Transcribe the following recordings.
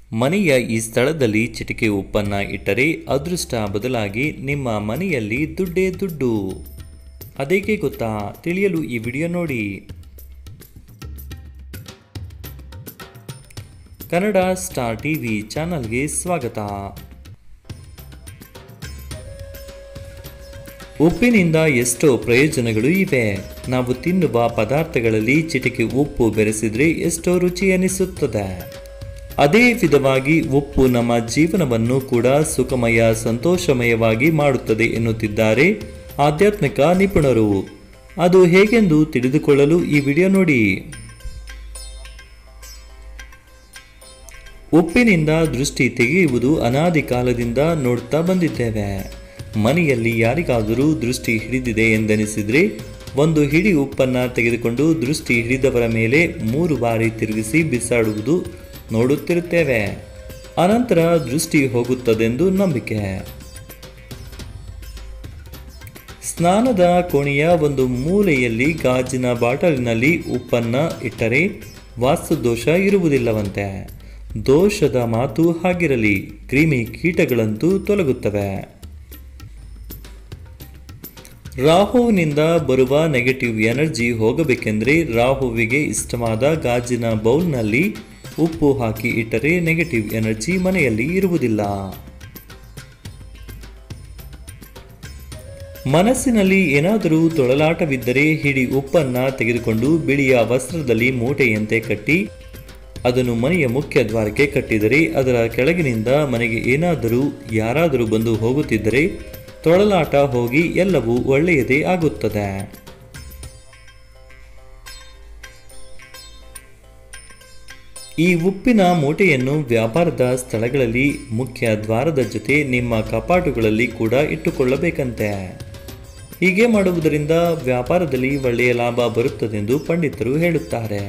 ಮನೆಯ ಈ ಸ್ಥಳದಲ್ಲಿ ಚಿಟಿಕೆ ಉಪ್ಪನ್ನ ಇಟ್ಟರೆ ಅದೃಷ್ಟ ಬದಲಾಗಿ ನಿಮ್ಮ ಮನೆಯಲ್ಲಿ ದುಡ್ಡೇ ದುಡ್ಡು. ಅದೇಕೆ ಗೊತ್ತಾ? ತಿಳಿಯಲು ಈ ವಿಡಿಯೋ ನೋಡಿ. ಕನ್ನಡ ಸ್ಟಾರ್ ಟಿವಿ ಚಾನಲ್ಗೆ ಸ್ವಾಗತ. ಉಪ್ಪಿನಿಂದ ಎಷ್ಟೋ ಪ್ರಯೋಜನಗಳು ಇವೆ. ನಾವು ತಿನ್ನುವ ಪದಾರ್ಥಗಳಲ್ಲಿ ಚಿಟಿಕೆ ಉಪ್ಪು ಬೆರೆಸಿದ್ರೆ ಎಷ್ಟೋ ರುಚಿ ಅನಿಸುತ್ತದೆ. ಅದೇ ವಿಧವಾಗಿ ಉಪ್ಪು ನಮ್ಮ ಜೀವನವನ್ನು ಕೂಡ ಸುಖಮಯ ಸಂತೋಷಮಯವಾಗಿ ಮಾಡುತ್ತದೆ ಎನ್ನುತ್ತಿದ್ದಾರೆ ಆಧ್ಯಾತ್ಮಿಕ ನಿಪುಣರು. ಅದು ಹೇಗೆಂದು ತಿಳಿದುಕೊಳ್ಳಲು ಈ ವಿಡಿಯೋ ನೋಡಿ. ಉಪ್ಪಿನಿಂದ ದೃಷ್ಟಿ ತೆಗೆಯುವುದು ಅನಾದಿ ಕಾಲದಿಂದ ನೋಡ್ತಾ ಬಂದಿದ್ದೇವೆ. ಮನೆಯಲ್ಲಿ ಯಾರಿಗಾದರೂ ದೃಷ್ಟಿ ಹಿಡಿದಿದೆ ಎಂದೆನಿಸಿದ್ರೆ ಒಂದು ಹಿಡಿ ಉಪ್ಪನ್ನು ತೆಗೆದುಕೊಂಡು ದೃಷ್ಟಿ ಹಿಡಿದವರ ಮೇಲೆ 3 ಬಾರಿ ತಿರುಗಿಸಿ ಬಿಸಾಡುವುದು ನೋಡುತ್ತಿರುತ್ತೇವೆ. ಅನಂತರ ದೃಷ್ಟಿ ಹೋಗುತ್ತದೆಂದು ನಂಬಿಕೆ. ಸ್ನಾನದ ಕೋಣೆಯ ಒಂದು ಮೂಲೆಯಲ್ಲಿ ಗಾಜಿನ ಬಾಟಲಿನಲ್ಲಿ ಉಪ್ಪನ್ನು ಇಟ್ಟರೆ ವಾಸ್ತುದೋಷ ಇರುವುದಿಲ್ಲವಂತೆ. ದೋಷದ ಮಾತು ಹಾಗಿರಲಿ, ಕ್ರಿಮಿ ಕೀಟಗಳಂತೂ ತೊಲಗುತ್ತವೆ. ರಾಹುವಿನಿಂದ ಬರುವ ನೆಗೆಟಿವ್ ಎನರ್ಜಿ ಹೋಗಬೇಕೆಂದರೆ ರಾಹುವಿಗೆ ಇಷ್ಟವಾದ ಗಾಜಿನ ಬೌಲ್ನಲ್ಲಿ ಉಪ್ಪು ಹಾಕಿ ಇಟ್ಟರೆ ನೆಗೆಟಿವ್ ಎನರ್ಜಿ ಮನೆಯಲ್ಲಿ ಇರುವುದಿಲ್ಲ. ಮನಸ್ಸಿನಲ್ಲಿ ಏನಾದರೂ ತೊಳಲಾಟವಿದ್ದರೆ ಹಿಡಿ ಉಪ್ಪನ್ನು ತೆಗೆದುಕೊಂಡು ಬಿಳಿಯ ವಸ್ತ್ರದಲ್ಲಿ ಮೂಟೆಯಂತೆ ಕಟ್ಟಿ ಅದನ್ನು ಮನೆಯ ಮುಖ್ಯ ದ್ವಾರಕ್ಕೆ ಕಟ್ಟಿದರೆ ಅದರ ಕೆಳಗಿನಿಂದ ಮನೆಗೆ ಯಾರಾದರೂ ಬಂದು ಹೋಗುತ್ತಿದ್ದರೆ ತೊಳಲಾಟ ಹೋಗಿ ಎಲ್ಲವೂ ಒಳ್ಳೆಯದೇ ಆಗುತ್ತದೆ. ಈ ಉಪ್ಪಿನ ಮೂಟೆಯನ್ನು ವ್ಯಾಪಾರದ ಸ್ಥಳಗಳಲ್ಲಿ ಮುಖ್ಯ ದ್ವಾರದ ಜೊತೆ ನಿಮ್ಮ ಕಪಾಟುಗಳಲ್ಲಿ ಕೂಡ ಇಟ್ಟುಕೊಳ್ಳಬೇಕಂತೆ. ಹೀಗೆ ಮಾಡುವುದರಿಂದ ವ್ಯಾಪಾರದಲ್ಲಿ ಒಳ್ಳೆಯ ಲಾಭ ಬರುತ್ತದೆಂದು ಪಂಡಿತರು ಹೇಳುತ್ತಾರೆ.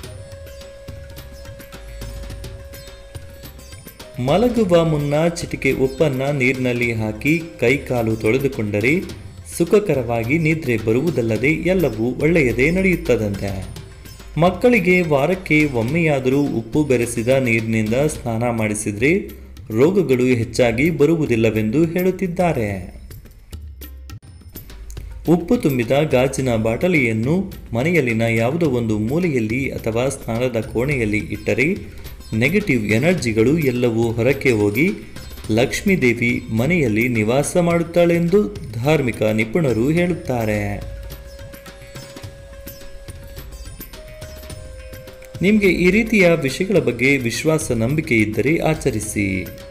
ಮಲಗುವ ಮುನ್ನ ಚಿಟಿಕೆ ಉಪ್ಪನ್ನ ನೀರಿನಲ್ಲಿ ಹಾಕಿ ಕೈ ಕಾಲು ತೊಳೆದುಕೊಂಡರೆ ಸುಖಕರವಾಗಿ ನಿದ್ರೆ ಬರುವುದಲ್ಲದೆ ಎಲ್ಲವೂ ಒಳ್ಳೆಯದೇ ನಡೆಯುತ್ತದಂತೆ. ಮಕ್ಕಳಿಗೆ ವಾರಕ್ಕೆ ಒಮ್ಮೆಯಾದರೂ ಉಪ್ಪು ಬೆರೆಸಿದ ನೀರಿನಿಂದ ಸ್ನಾನ ಮಾಡಿಸಿದರೆ ರೋಗಗಳು ಹೆಚ್ಚಾಗಿ ಬರುವುದಿಲ್ಲವೆಂದು ಹೇಳುತ್ತಿದ್ದಾರೆ. ಉಪ್ಪು ತುಂಬಿದ ಗಾಜಿನ ಬಾಟಲಿಯನ್ನು ಮನೆಯಲ್ಲಿನ ಯಾವುದೋ ಒಂದು ಮೂಲೆಯಲ್ಲಿ ಅಥವಾ ಸ್ನಾನದ ಕೋಣೆಯಲ್ಲಿ ಇಟ್ಟರೆ ನೆಗೆಟಿವ್ ಎನರ್ಜಿಗಳು ಎಲ್ಲವೂ ಹೊರಕ್ಕೆ ಹೋಗಿ ಲಕ್ಷ್ಮೀದೇವಿ ಮನೆಯಲ್ಲಿ ನಿವಾಸ ಮಾಡುತ್ತಾಳೆಂದು ಧಾರ್ಮಿಕ ನಿಪುಣರು ಹೇಳುತ್ತಾರೆ. ನಿಮಗೆ ಈ ರೀತಿಯ ವಿಷಯಗಳ ಬಗ್ಗೆ ವಿಶ್ವಾಸ ನಂಬಿಕೆ ಇದ್ದರೆ ಆಚರಿಸಿ.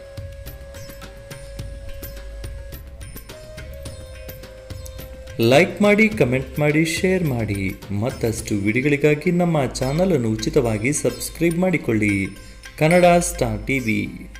ಲೈಕ್ ಮಾಡಿ, ಕಮೆಂಟ್ ಮಾಡಿ, ಶೇರ್ ಮಾಡಿ. ಮತ್ತಷ್ಟು ವಿಡಿಯೋಗಳಿಗಾಗಿ ನಮ್ಮ ಚಾನಲ್ ಅನ್ನು ಉಚಿತವಾಗಿ ಸಬ್ಸ್ಕ್ರೈಬ್ ಮಾಡಿಕೊಳ್ಳಿ. Kannada Star TV.